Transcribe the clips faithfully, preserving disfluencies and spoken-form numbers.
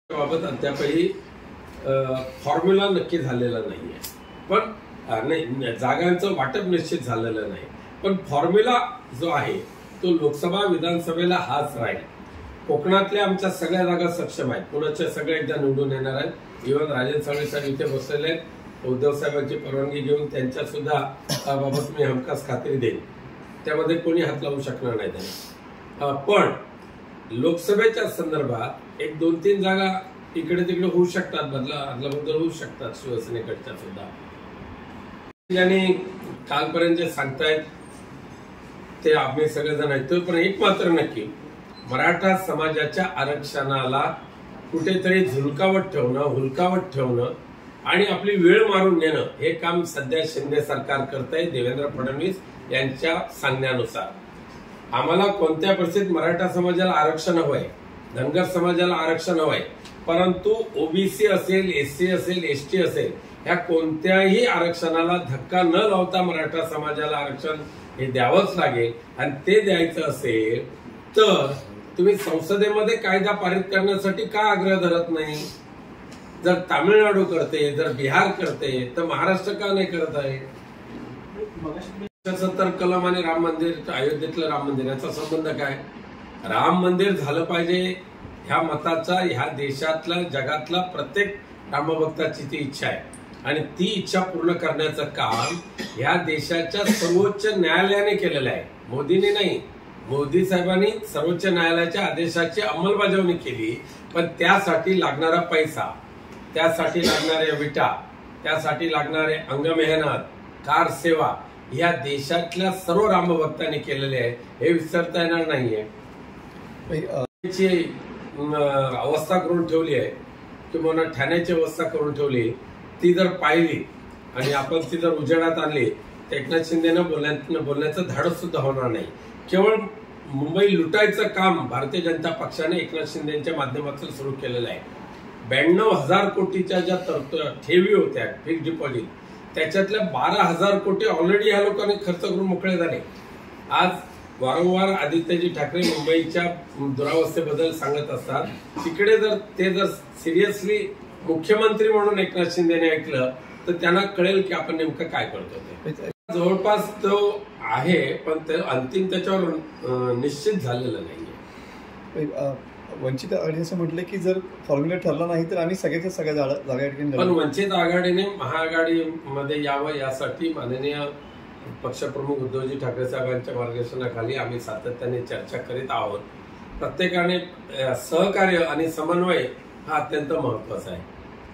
बाबत अद्यापही फॉर्म्युला नक्की झालेला नाहीये, पण नाही जागांचं वाटप निश्चित झालेलं नाही, पण फॉर्म्युला जो आहे तो लोकसभा विधानसभेला हाच राहील. कोकणातल्या आमच्या सगळ्या जागा सक्षम आहेत, पुण्याच्या सगळ्या एकदा निवडून येणार आहेत. इव्हन राजन साळवे साहेब इथे बसलेले आहेत, उद्धव साहेबांची परवानगी घेऊन त्यांच्या सुद्धा बाबत मी हमखास खात्री देईन, त्यामध्ये कोणी हात लावू शकणार नाही त्यांना. पण लोकसभेच्या संदर्भात एक दोन तीन जागा इकडे तिकडे होऊ शकतात, बदला अदला बदल होऊ शकतात शिवसेनेकडच्या सुद्धा. आणि कालपर्यंत जे सांगतायत ते आम्ही सगळेजण ऐकतोय, पण एक मात्र नक्की, मराठा समाजाच्या आरक्षणाला कुठेतरी झुलकावत ठेवणं, हुलकावत ठेवणं आणि आपली वेळ मारून नेणं हे काम सध्या शिंदे सरकार करतंय देवेंद्र फडणवीस यांच्या सांगण्यानुसार. आम्हाला कोणत्या परिस्थितीत मराठा समाजाला आरक्षण हवंय, धनगर समाजाला आरक्षण हवंय, परंतु ओबीसी असेल, एससी असेल, एसटी असेल, ह्या कोणत्याही आरक्षणाला धक्का न लावता मराठा समाजाला आरक्षण हे द्यावंच लागेल. आणि ते द्यायचं असेल तर तुम्ही संसदेमध्ये कायदा पारित करण्यासाठी का आग्रह धरत नाही? जर तामिळनाडू करते, जर बिहार करते, तर महाराष्ट्र का नाही करत आहे? सत्तर कलम आणि राम मंदिर, अयोध्येतलं राम मंदिर याचा संबंध काय? राम मंदिर झालं पाहिजे ह्या मताचा ह्या देशातला जगातला प्रत्येक रामभक्ताची ती इच्छा आहे, आणि ती इच्छा पूर्ण करण्याचं काम ह्या देशाच्या सर्वोच्च न्यायालयाने केलेलं आहे, मोदींनी नाही. मोदी साहेबांनी सर्वोच्च न्यायालयाच्या आदेशाची अंमलबजावणी केली, पण त्यासाठी लागणारा पैसा, त्यासाठी लागणारे विटा, त्यासाठी लागणारे अंगमेहनत, कार सेवा या देशातल्या सर्व रामभक्तांनी केलेले आहे, हे विसरता येणार नाहीये. अवस्था करून ठेवली आहे किंवा ठाण्याची अवस्था करून ठेवली, ती जर पाहिली आणि आपण ती जर उजेडात आणली तर एकनाथ शिंदेनं बोलण्यात बोलण्याचं धाडस सुद्धा होणार नाही. केवळ मुंबई लुटायचं काम भारतीय जनता पक्षाने एकनाथ शिंदेच्या माध्यमातून सुरू केलेलं आहे. ब्याण्णव हजार कोटीच्या ज्या ठेवी होत्या फिक्स डिपॉझिट, त्याच्यातल्या बारा हजार कोटी ऑलरेडी ह्या लोकांनी खर्च करून मोकळे झाले. आज वारंवार आदित्यजी ठाकरे मुंबईच्या दुरावस्थेबद्दल सांगत असतात, तिकडे जर ते जर सिरियसली मुख्यमंत्री म्हणून एकनाथ शिंदेने ऐकलं तर त्यांना कळेल की आपण नेमकं काय करतो. ते जवळपास तो आहे, पण ते अंतिम त्याच्यावर निश्चित झालेलं नाहीये. वंचित आघाडी असं म्हटलं की जर फॉर्म्युला ठरला नाही तर आम्ही सगळ्याच्या सगळ्या जागा, पण वंचित आघाडीने महाआघाडीमध्ये यावं यासाठी माननीय पक्षप्रमुख उद्धवजी ठाकरे साहेबांच्या मार्गदर्शनाखाली आम्ही सातत्याने चर्चा करीत आहोत. प्रत्येकाने सहकार्य आणि समन्वय हा अत्यंत महत्वाचा आहे.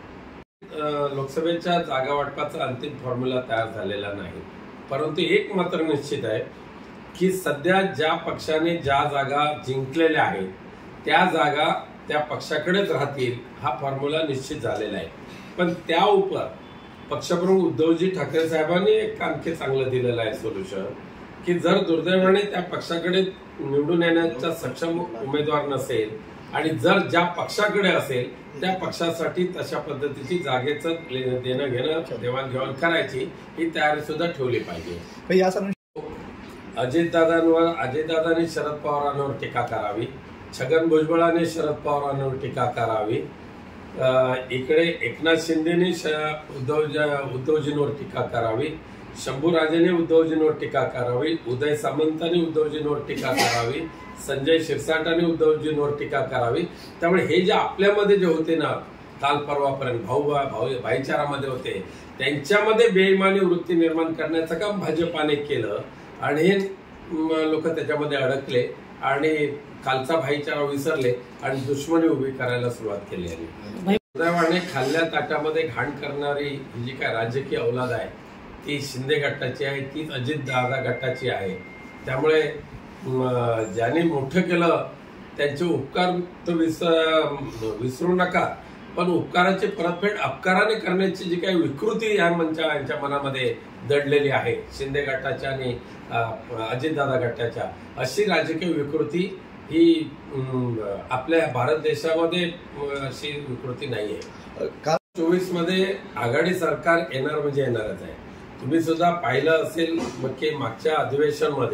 लोकसभेच्या जागा वाटपाचा अंतिम फॉर्म्युला तयार झालेला नाही, परंतु एक मात्र निश्चित आहे की सध्या ज्या पक्षाने ज्या जागा जिंकलेल्या आहेत त्या जागा त्या पक्षाकडेच राहतील हा फॉर्म्युला निश्चित झालेला आहे. पण त्या उपर पक्षप्रमुख उद्धवजी ठाकरे साहेबांनी एक आणखी चांगलं दिलेलं आहे सोल्युशन, की जर दुर्दैवाने त्या पक्षाकडे निवडून येण्याचा सक्षम उमेदवार नसेल आणि जर ज्या पक्षाकडे असेल त्या पक्षासाठी तशा पद्धतीची जागेचं देणं घेणं देवाणघेवाण करायची ही तयारी सुद्धा ठेवली पाहिजे. अजितदादांवर अजितदादांनी शरद पवारांवर टीका करावी, छगन भुजबळाने शरद पवारांवर टीका करावी, इकडे एकनाथ शिंदेने उद्धव उद्धवजींवर टीका करावी, शंभूराजेने उद्धवजींवर टीका करावी, उदय सामंतांनी उद्धवजींवर टीका करावी, संजय शिरसाटांनी उद्धवजींवर टीका करावी. त्यामुळे हे जे आपल्यामध्ये जे होते ना काल परवापर्यंत भाऊ भाऊ भाईचारामध्ये होते, त्यांच्यामध्ये बेईमानी वृत्ती निर्माण करण्याचं काम भाजपाने केलं आणि हे लोक त्याच्यामध्ये अडकले आणि कालचा भाईचारा विसरले आणि दुश्मनी उभी करायला सुरुवात केली आहे. दुर्दैवाने खाल्ल्या ताटामध्ये घाण करणारी ही जी काय राजकीय औलाद आहे ती शिंदे गटाची आहे, तीच अजितदादा गटाची आहे. त्यामुळे ज्याने मोठं केलं त्यांचे उपकार तर विसरू नका, पण उपकाराची परतफेड अपकाराने करण्याची जी काही विकृती या मंचा यांच्या मनामध्ये दडलेली आहे शिंदे गटाच्या आणि अजितदादा गटाच्या, अशी राजकीय विकृती ही आपल्या भारत देशामध्ये अशी विकृती नाहीये. चोवीस मध्ये आघाडी सरकार येणार म्हणजे येणारच आहे. तुम्ही सुद्धा पाहिलं असेल की मागच्या अधिवेशनमध्ये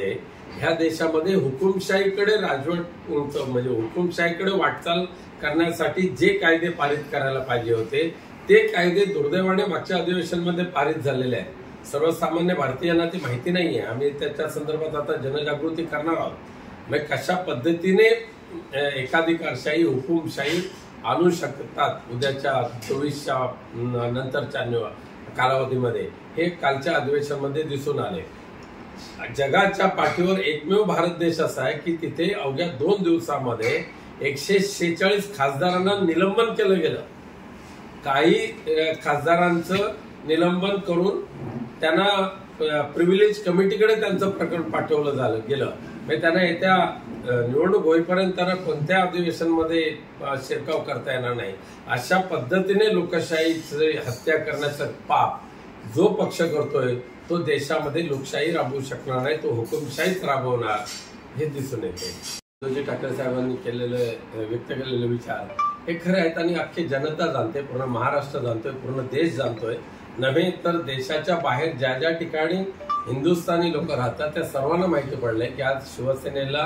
ह्या देशामध्ये हुकुमशाहीकडे राजवट म्हणजे हुकुमशाहीकडे वाटचाल करण्यासाठी जे कायदे पारित करायला पाहिजे होते ते कायदे दुर्दैवाने मागच्या अधिवेशनमध्ये पारित झालेले आहेत. सर्वसामान्य भारतीयांना ती माहिती नाहीये. आम्ही त्याच्या संदर्भात आता जनजागृती करणार आहोत. मग कशा पद्धतीने एकाधिकारशाही हुकुमशाही आणू शकतात उद्याच्या चोवीसच्या नंतरच्या कालावधीमध्ये हे कालच्या अधिवेशनामध्ये दिसून आले. जगाच्या पाठीवर एकमेव भारत देश असा आहे की तिथे अवघ्या दोन दिवसामध्ये एकशे शेहेचाळीस खासदारांना निलंबन केलं गेलं. काही खासदारांचं निलंबन करून त्यांना प्रिव्हिलेज कमिटीकडे त्यांचं प्रकरण पाठवलं झालं गेलं. म्हणजे त्यांना येत्या निवडणूक होईपर्यंत त्यांना कोणत्या अधिवेशनमध्ये शिरकाव करता येणार नाही. अशा पद्धतीने लोकशाहीची हत्या करण्याचं पाप जो पक्ष करतोय तो देशामध्ये लोकशाही राबवू शकणार नाही, तो हुकुमशाहीच राबवणार हे दिसून येते. उद्धवजी ठाकरे साहेबांनी केलेले व्यक्त केलेले विचार हे खरे आहेत आणि अख्खी जनता जाणते, पूर्ण महाराष्ट्र जाणतोय, पूर्ण देश जाणतोय. नव्हे तर देशाच्या बाहेर ज्या ज्या ठिकाणी हिंदुस्थानी लोक राहतात त्या सर्वांना माहिती पडलंय की आज शिवसेनेला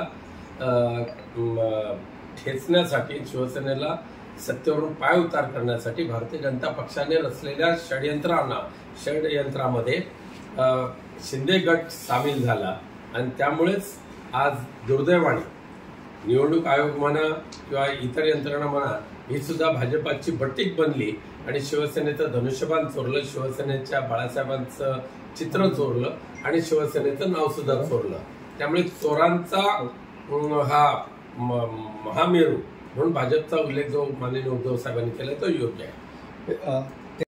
ठेचण्यासाठी, शिवसेनेला सत्तेवरून पाय उतार करण्यासाठी भारतीय जनता पक्षाने रचलेल्या षडयंत्रांना षडयंत्रामध्ये शिंदे गट सामील झाला आणि त्यामुळेच आज दुर्दैवाने निवडणूक आयोग म्हणा किंवा इतर यंत्रणा म्हणा ही सुद्धा भाजपाची बट्टीक बनली आणि शिवसेनेचं धनुष्यबाण चोरलं, शिवसेनेच्या बाळासाहेबांचं चित्र चोरलं आणि शिवसेनेचं नाव सुद्धा चोरलं. त्यामुळे चोरांचा हा महामेरू म्हणून भाजपचा उल्लेख जो माननीय उद्धव साहेबांनी केला तो योग्य आहे.